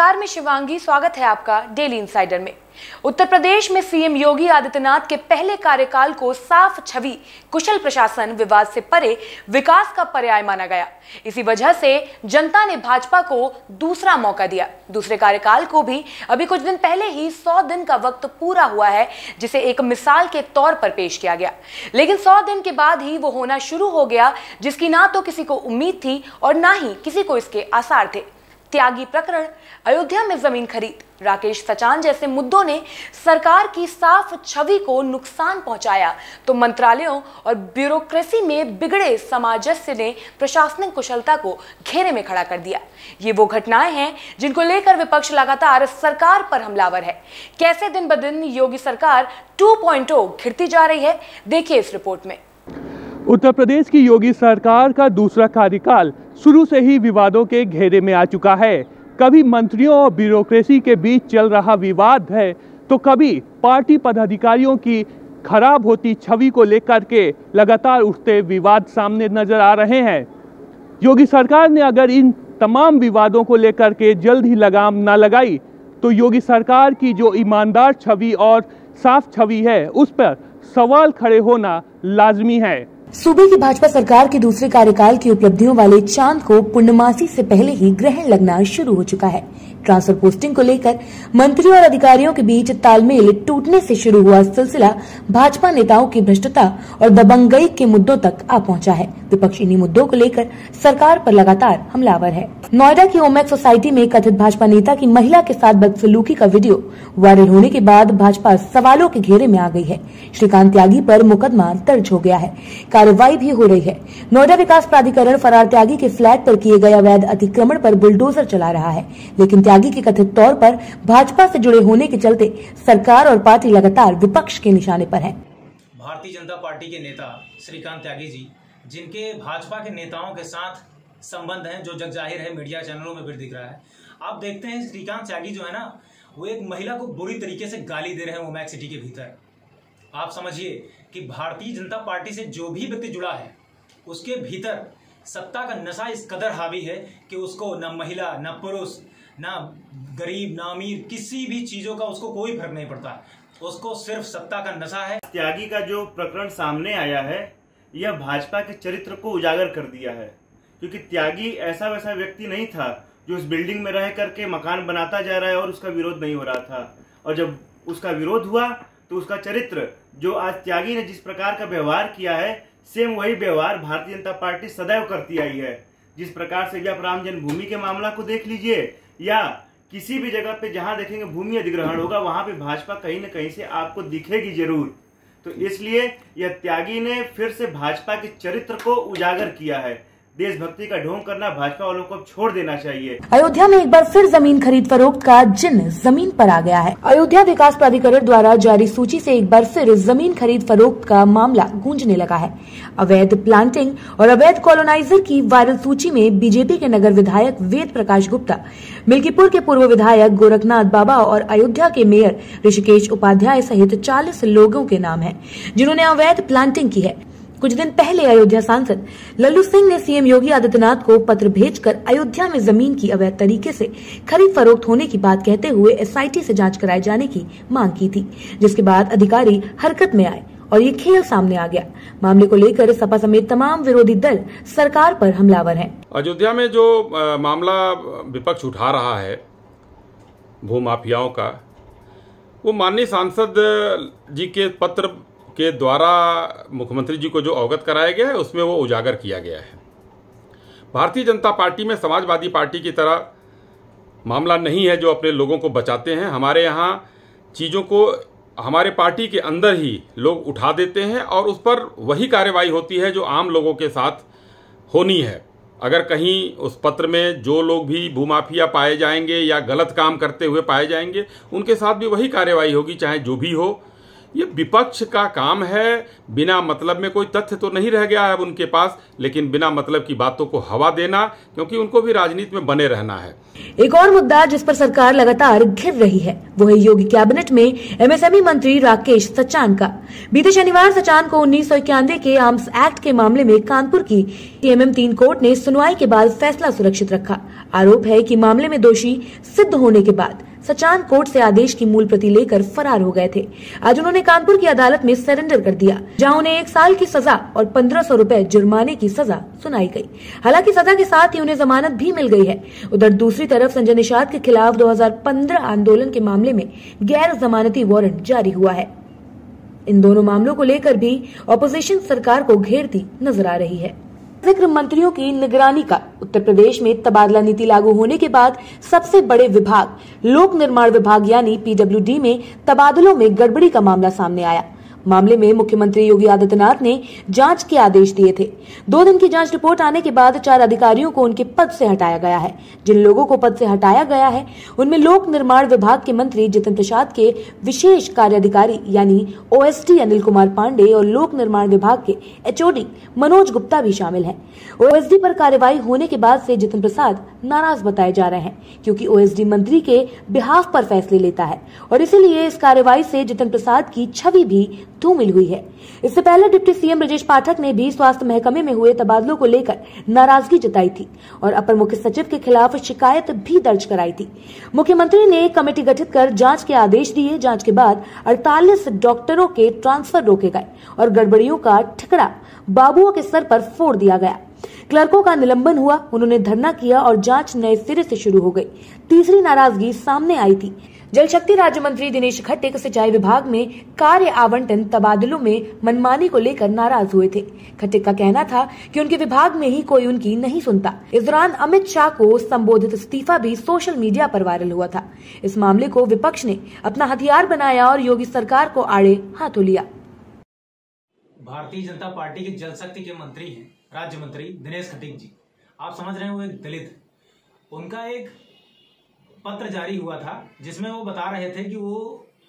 नमस्कार, मैं शिवांगी। स्वागत है आपका डेली इंसाइडर में। उत्तर प्रदेश में सीएम योगी आदित्यनाथ के पहले कार्यकाल को साफ छवि, कुशल प्रशासन, विवाद से परे विकास का पर्याय माना गया। इसी वजह से जनता ने भाजपा को दूसरा मौका दिया। दूसरे कार्यकाल को भी अभी कुछ दिन पहले ही 100 दिन का वक्त पूरा हुआ है, जिसे एक मिसाल के तौर पर पेश किया गया। लेकिन 100 दिन के बाद ही वो होना शुरू हो गया जिसकी ना तो किसी को उम्मीद थी और ना ही किसी को इसके आसार थे। त्यागी प्रकरण, अयोध्या में जमीन खरीद, राकेश सचान जैसे मुद्दों ने सरकार की साफ छवि को नुकसान पहुंचाया, तो मंत्रालयों और ब्यूरोक्रेसी में बिगड़े सामंजस्य ने प्रशासनिक कुशलता को घेरे में खड़ा कर दिया। ये वो घटनाएं हैं जिनको लेकर विपक्ष लगातार सरकार पर हमलावर है। कैसे दिन ब दिन योगी सरकार 2.0 घिरती जा रही है, देखिए इस रिपोर्ट में। उत्तर प्रदेश की योगी सरकार का दूसरा कार्यकाल शुरू से ही विवादों के घेरे में आ चुका है। कभी मंत्रियों और ब्यूरोक्रेसी के बीच चल रहा विवाद है, तो कभी पार्टी पदाधिकारियों की खराब होती छवि को लेकर के लगातार उठते विवाद सामने नजर आ रहे हैं। योगी सरकार ने अगर इन तमाम विवादों को लेकर के जल्द ही लगाम ना लगाई, तो योगी सरकार की जो ईमानदार छवि और साफ छवि है, उस पर सवाल खड़े होना लाजमी है। सूबे की भाजपा सरकार के दूसरे कार्यकाल की उपलब्धियों वाले चांद को पूर्णमासी से पहले ही ग्रहण लगना शुरू हो चुका है। ट्रांसफर पोस्टिंग को लेकर मंत्रियों और अधिकारियों के बीच तालमेल टूटने से शुरू हुआ सिलसिला भाजपा नेताओं की भ्रष्टता और दबंगई के मुद्दों तक आ पहुंचा है। विपक्ष इन्हीं मुद्दों को लेकर सरकार पर लगातार हमलावर है। नोएडा की ओमेक सोसाइटी में कथित भाजपा नेता की महिला के साथ बदसलूकी का वीडियो वायरल होने के बाद भाजपा सवालों के घेरे में आ गई है। श्रीकांत त्यागी पर मुकदमा दर्ज हो गया है, कार्रवाई भी हो रही है। नोएडा विकास प्राधिकरण फरार त्यागी के फ्लैट पर किए गए अवैध अतिक्रमण पर बुलडोजर चला रहा है, लेकिन त्यागी के कथित तौर पर भाजपा से जुड़े होने के चलते सरकार और पार्टी लगातार विपक्ष के निशाने पर है। भारतीय जनता पार्टी के नेता श्रीकांत त्यागी जी, जिनके भाजपा के नेताओं के साथ संबंध हैं, जो जग जाहिर है, मीडिया चैनलों में भी दिख रहा है। आप देखते हैं श्रीकांत त्यागी जो है ना, वो एक महिला को बुरी तरीके से गाली दे रहे हैं ओमेक सिटी के भीतर। आप समझिए कि भारतीय जनता पार्टी से जो भी व्यक्ति जुड़ा है, उसके भीतर सत्ता का नशा इस कदर हावी है कि उसको न महिला, न पुरुष, न गरीब, न अमीर, किसी भी चीजों का उसको कोई फर्क नहीं पड़ता। उसको सिर्फ सत्ता का नशा है। त्यागी का जो प्रकरण सामने आया है, यह भाजपा के चरित्र को उजागर कर दिया है, क्योंकि त्यागी ऐसा वैसा व्यक्ति नहीं था जो उस बिल्डिंग में रह करके मकान बनाता जा रहा है और उसका विरोध नहीं हो रहा था। और जब उसका विरोध हुआ तो उसका चरित्र, जो आज त्यागी ने जिस प्रकार का व्यवहार किया है, सेम वही व्यवहार भारतीय जनता पार्टी सदैव करती आई है। जिस प्रकार से जब राम जन्मभूमि के मामला को देख लीजिए, या किसी भी जगह पे जहां देखेंगे भूमि अधिग्रहण होगा, वहां पे भाजपा कहीं न कहीं से आपको दिखेगी जरूर। तो इसलिए यह त्यागी ने फिर से भाजपा के चरित्र को उजागर किया है। देशभक्ति का ढोंग करना भाजपा वालों को छोड़ देना चाहिए। अयोध्या में एक बार फिर जमीन खरीद फरोख्त का जिन्न जमीन पर आ गया है। अयोध्या विकास प्राधिकरण द्वारा जारी सूची से एक बार फिर जमीन खरीद फरोख्त का मामला गूंजने लगा है। अवैध प्लांटिंग और अवैध कॉलोनाइजर की वायरल सूची में बीजेपी के नगर विधायक वेद प्रकाश गुप्ता, मिल्कीपुर के पूर्व विधायक गोरखनाथ बाबा और अयोध्या के मेयर ऋषिकेश उपाध्याय सहित 40 लोगों के नाम है, जिन्होंने अवैध प्लांटिंग की है। कुछ दिन पहले अयोध्या सांसद लल्लू सिंह ने सीएम योगी आदित्यनाथ को पत्र भेजकर अयोध्या में जमीन की अवैध तरीके से खरीद फरोख्त होने की बात कहते हुए एसआईटी से जांच कराए जाने की मांग की थी, जिसके बाद अधिकारी हरकत में आए और ये खेल सामने आ गया। मामले को लेकर सपा समेत तमाम विरोधी दल सरकार पर हमलावर हैं। अयोध्या में जो मामला विपक्ष उठा रहा है भूमाफियाओं का, वो माननीय सांसद जी के पत्र के द्वारा मुख्यमंत्री जी को जो अवगत कराया गया है, उसमें वो उजागर किया गया है। भारतीय जनता पार्टी में समाजवादी पार्टी की तरह मामला नहीं है जो अपने लोगों को बचाते हैं। हमारे यहाँ चीज़ों को हमारे पार्टी के अंदर ही लोग उठा देते हैं और उस पर वही कार्रवाई होती है जो आम लोगों के साथ होनी है। अगर कहीं उस पत्र में जो लोग भी भूमाफिया पाए जाएंगे या गलत काम करते हुए पाए जाएंगे, उनके साथ भी वही कार्रवाई होगी, चाहे जो भी हो। ये विपक्ष का काम है। बिना मतलब में कोई तथ्य तो नहीं रह गया है अब उनके पास, लेकिन बिना मतलब की बातों को हवा देना, क्योंकि उनको भी राजनीति में बने रहना है। एक और मुद्दा जिस पर सरकार लगातार घिर रही है वो है योगी कैबिनेट में एमएसएमई मंत्री राकेश सचान का। बीते शनिवार सचान को 1991 के आर्म्स एक्ट के मामले में कानपुर की MM-3 कोर्ट ने सुनवाई के बाद फैसला सुरक्षित रखा। आरोप है कि मामले में दोषी सिद्ध होने के बाद सचान कोर्ट से आदेश की मूल प्रति लेकर फरार हो गए थे। आज उन्होंने कानपुर की अदालत में सरेंडर कर दिया, जहां उन्हें 1 साल की सजा और 1500 रुपए जुर्माने की सजा सुनाई गई। हालांकि सजा के साथ ही उन्हें जमानत भी मिल गई है। उधर दूसरी तरफ संजय निषाद के खिलाफ 2015 आंदोलन के मामले में गैर जमानती वारंट जारी हुआ है। इन दोनों मामलों को लेकर भी ऑपोजिशन सरकार को घेरती नजर आ रही है। जिक्र मंत्रियों की निगरानी का। उत्तर प्रदेश में तबादला नीति लागू होने के बाद सबसे बड़े विभाग लोक निर्माण विभाग यानी PWD में तबादलों में गड़बड़ी का मामला सामने आया। मामले में मुख्यमंत्री योगी आदित्यनाथ ने जांच के आदेश दिए थे। 2 दिन की जांच रिपोर्ट आने के बाद 4 अधिकारियों को उनके पद से हटाया गया है। जिन लोगों को पद से हटाया गया है उनमें लोक निर्माण विभाग के मंत्री जितिन प्रसाद के विशेष कार्याधिकारी यानी OSD अनिल कुमार पांडे और लोक निर्माण विभाग के HOD मनोज गुप्ता भी शामिल हैं। OSD पर कार्रवाई होने के बाद से जितिन प्रसाद नाराज बताए जा रहे हैं, क्योंकि OSD मंत्री के बिहाफ पर फैसले लेता है और इसीलिए इस कार्रवाई से जितिन प्रसाद की छवि भी धूमिल हुई है। इससे पहले डिप्टी सीएम ब्रजेश पाठक ने भी स्वास्थ्य महकमे में हुए तबादलों को लेकर नाराजगी जताई थी और अपर मुख्य सचिव के खिलाफ शिकायत भी दर्ज कराई थी। मुख्यमंत्री ने एक कमेटी गठित कर जांच के आदेश दिए। जांच के बाद 48 डॉक्टरों के ट्रांसफर रोके गए और गड़बड़ियों का ठिकरा बाबुओं के सर पर फोड़ दिया गया। क्लर्कों का निलंबन हुआ, उन्होंने धरना किया और जांच नए सिरे से शुरू हो गई। तीसरी नाराजगी सामने आई थी। जल शक्ति राज्य मंत्री दिनेश खट्टिक सिंचाई विभाग में कार्य आवंटन तबादलों में मनमानी को लेकर नाराज हुए थे। खट्टिक का कहना था कि उनके विभाग में ही कोई उनकी नहीं सुनता। इस दौरान अमित शाह को संबोधित इस्तीफा भी सोशल मीडिया पर वायरल हुआ था। इस मामले को विपक्ष ने अपना हथियार बनाया और योगी सरकार को आड़े हाथों लिया। भारतीय जनता पार्टी के जल शक्ति के मंत्री हैं राज्य मंत्री दिनेश खट्टिक जी। आप समझ रहे हैं वो एक दलित, उनका एक पत्र जारी हुआ था जिसमें वो बता रहे थे कि वो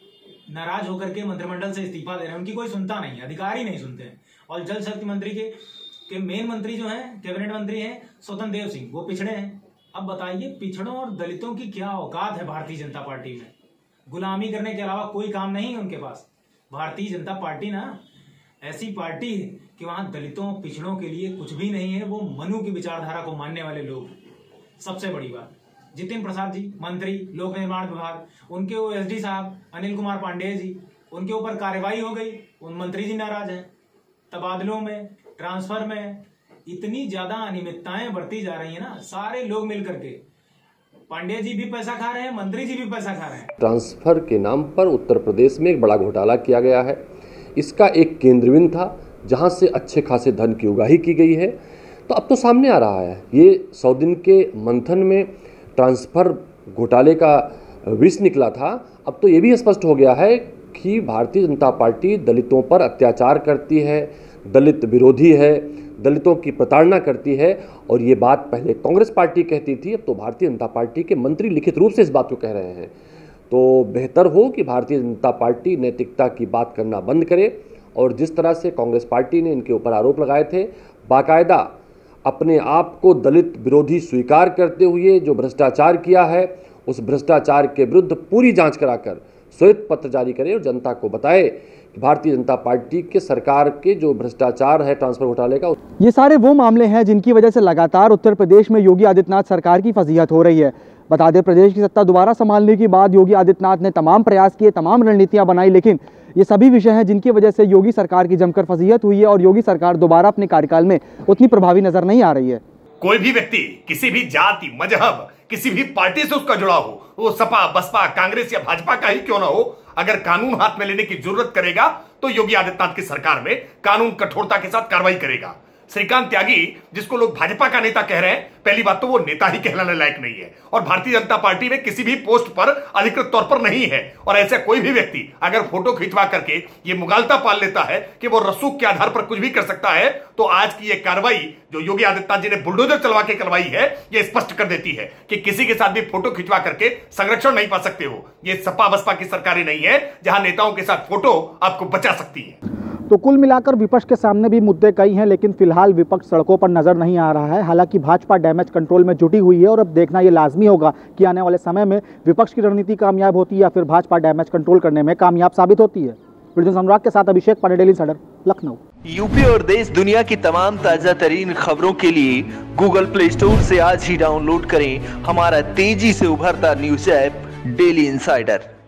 नाराज होकर के मंत्रिमंडल से इस्तीफा दे रहे हैं। उनकी कोई सुनता नहीं, अधिकारी नहीं सुनते हैं। और जल शक्ति मंत्री के मेन मंत्री जो हैं, कैबिनेट मंत्री हैं स्वतंत्र देव सिंह, वो पिछड़े हैं। अब बताइए पिछड़ों और दलितों की क्या औकात है भारतीय जनता पार्टी में? गुलामी करने के अलावा कोई काम नहीं है उनके पास। भारतीय जनता पार्टी ना ऐसी पार्टी है कि वहां दलितों पिछड़ों के लिए कुछ भी नहीं है। वो मनु की विचारधारा को मानने वाले लोग। सबसे बड़ी बात, जितिन प्रसाद जी मंत्री लोक निर्माण विभाग, उनके OSD साहब अनिल कुमार पांडे जी, उनके ऊपर कार्रवाई हो गई, उन मंत्री जी नाराज हैं। तबादलों में, ट्रांसफर में इतनी ज्यादा अनियमितताएं बरती जा रही है ना, सारे लोग मिलकर के, पांडे जी भी पैसा खा रहे हैं, मंत्री जी भी पैसा खा रहे हैं। ट्रांसफर के नाम पर उत्तर प्रदेश में एक बड़ा घोटाला किया गया है। इसका एक केंद्र बिंदु था जहां से अच्छे खासे धन की उगाही की गई है। तो अब तो सामने आ रहा है, ये 100 दिन के मंथन में ट्रांसफर घोटाले का विष निकला था। अब तो ये भी स्पष्ट हो गया है कि भारतीय जनता पार्टी दलितों पर अत्याचार करती है, दलित विरोधी है, दलितों की प्रताड़ना करती है। और ये बात पहले कांग्रेस पार्टी कहती थी, अब तो भारतीय जनता पार्टी के मंत्री लिखित रूप से इस बात को कह रहे हैं। तो बेहतर हो कि भारतीय जनता पार्टी नैतिकता की बात करना बंद करे और जिस तरह से कांग्रेस पार्टी ने इनके ऊपर आरोप लगाए थे, बाकायदा अपने आप को दलित विरोधी स्वीकार करते हुए जो भ्रष्टाचार किया है, उस भ्रष्टाचार के विरुद्ध पूरी जांच कराकर श्वेत पत्र जारी करे और जनता को बताए कि भारतीय जनता पार्टी के सरकार के जो भ्रष्टाचार है ट्रांसफर घोटाले का। ये सारे वो मामले हैं जिनकी वजह से लगातार उत्तर प्रदेश में योगी आदित्यनाथ सरकार की फजीहत हो रही है। बता दें, प्रदेश की सत्ता दोबारा संभालने के बाद योगी आदित्यनाथ ने तमाम प्रयास किए, तमाम रणनीतियां बनाई, लेकिन ये सभी विषय हैं जिनकी वजह से योगी सरकार की जमकर फजीहत हुई है और योगी सरकार दोबारा अपने कार्यकाल में उतनी प्रभावी नजर नहीं आ रही है। कोई भी व्यक्ति किसी भी जाति, मजहब, किसी भी पार्टी से उसका जुड़ा हो, वो सपा, बसपा, कांग्रेस या भाजपा का ही क्यों ना हो, अगर कानून हाथ में लेने की जरूरत करेगा तो योगी आदित्यनाथ की सरकार में कानून कठोरता के साथ कार्रवाई करेगा। श्रीकांत त्यागी, जिसको लोग भाजपा का नेता कह रहे हैं, पहली बात तो वो नेता ही कहलाने लायक नहीं है और भारतीय जनता पार्टी में किसी भी पोस्ट पर अधिकृत तौर पर नहीं है। और ऐसा कोई भी व्यक्ति अगर फोटो खिंचवा करके ये मुगालता पाल लेता है कि वो रसूख के आधार पर कुछ भी कर सकता है, तो आज की ये कार्रवाई जो योगी आदित्यनाथ जी ने बुलडोजर चलवा के करवाई है, ये स्पष्ट कर देती है कि किसी के साथ भी फोटो खिंचवा करके संरक्षण नहीं पा सकते हो। ये सपा बसपा की सरकारें नहीं है जहां नेताओं के साथ फोटो आपको बचा सकती है। तो कुल मिलाकर विपक्ष के सामने भी मुद्दे कई हैं, लेकिन फिलहाल विपक्ष सड़कों पर नजर नहीं आ रहा है। हालांकि भाजपा डैमेज कंट्रोल में जुटी हुई है और अब देखना ये लाजमी होगा कि आने वाले समय में विपक्ष की रणनीति कामयाब होती है या फिर भाजपा डैमेज कंट्रोल करने में कामयाब साबित होती है। वीडियो सम्राट के साथ Abhishek Pandey, Daily Insider, Lucknow. UP और देश दुनिया की तमाम ताजा तरीन खबरों के लिए गूगल प्ले स्टोर से आज ही डाउनलोड करें हमारा तेजी से उभरता न्यूज ऐप डेली इंसाइडर।